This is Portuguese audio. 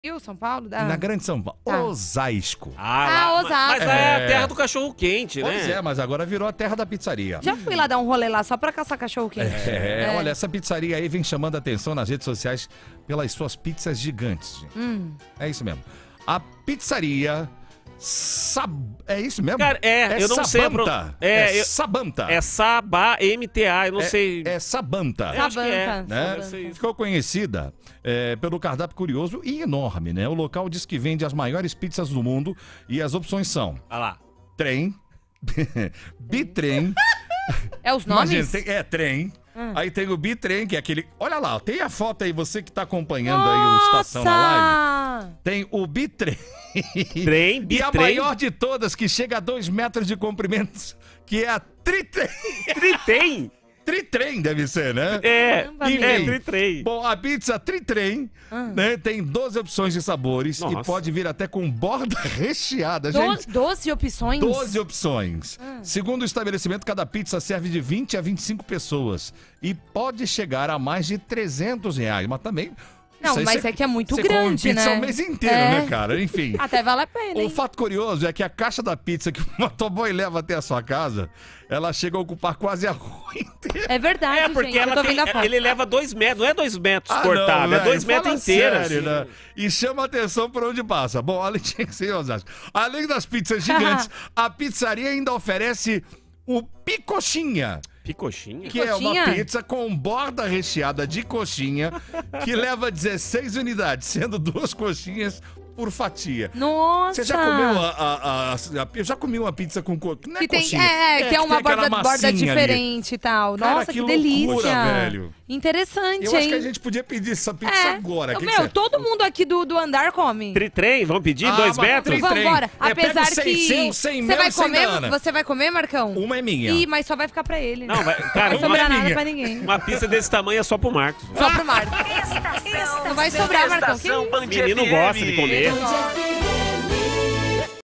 Rio, São Paulo? Na Grande São Paulo. Tá. Osasco. Osasco. Mas lá é a terra do cachorro quente, né? Pois é, mas agora virou a terra da pizzaria. Já fui lá dar um rolê lá só pra caçar cachorro quente. Olha, essa pizzaria aí vem chamando a atenção nas redes sociais pelas suas pizzas gigantes. É isso mesmo. A pizzaria... É isso mesmo? Cara, eu não sei. Sabanta. É Sabá, MTA, eu não sei. É Sabanta. Eu acho que é. Sabanta. Né? Sabanta. Ficou conhecida pelo cardápio curioso e enorme, né? O local diz que vende as maiores pizzas do mundo e as opções são Olha lá. trem, bitrem. É os nomes? Imagina, trem. Aí tem o bitrem, que é aquele... Olha lá, tem a foto aí, você que tá acompanhando aí o Estação na Live. Tem o bitrem. Trem, E a bitrem. maior de todas, que chega a 2 metros de comprimento, que é a tritrem. Tritrem? Tritrem deve ser, né? É tritrem. Bom, a pizza tritrem, né, tem 12 opções de sabores e pode vir até com borda recheada, gente. 12 opções? 12 opções. Segundo o estabelecimento, cada pizza serve de 20 a 25 pessoas e pode chegar a mais de R$300, mas também... Não, mas é que é muito você grande, come pizza né? o mês inteiro, né, cara? Enfim. Até vale a pena, O hein? fato curioso é que a caixa da pizza que o motoboy leva até a sua casa, ela chega a ocupar quase a rua inteira. É verdade, Porque gente. Eu tô vendo a foto. ele leva 2 metros, não é 2 metros Ah, cortado, não, é 2 velho, metros fala inteiros. sério, Assim. né? E chama atenção por onde passa. Bom, além de Osasco, além das pizzas gigantes, a pizzaria ainda oferece o picoxinha. Picoxinha? Que é uma pizza com borda recheada de coxinha, que leva 16 unidades, sendo 2 coxinhas por fatia. Nossa! Você já comeu eu já comi uma pizza com não é Que tem, coxinha. que é uma tem aquela borda massinha diferente e tal. Cara, Nossa, que que loucura, delícia. velho. Interessante, Eu hein? acho que a gente podia pedir essa pizza agora. Que Meu, você... todo mundo aqui do andar come. Tritrem? Vamos pedir 2 metros? Vambora. Apesar pega que... 100 Você mel vai e 100 comer? dana. Você vai comer, Marcão? Uma é minha. Ih, mas só vai ficar pra ele. Não, cara, Não vai sobrar uma, nada pra ninguém. uma pizza desse tamanho é só pro Marcos. Só pro Marcos. Não vai sobrar, Marcão. Que isso? Menino gosta de comer.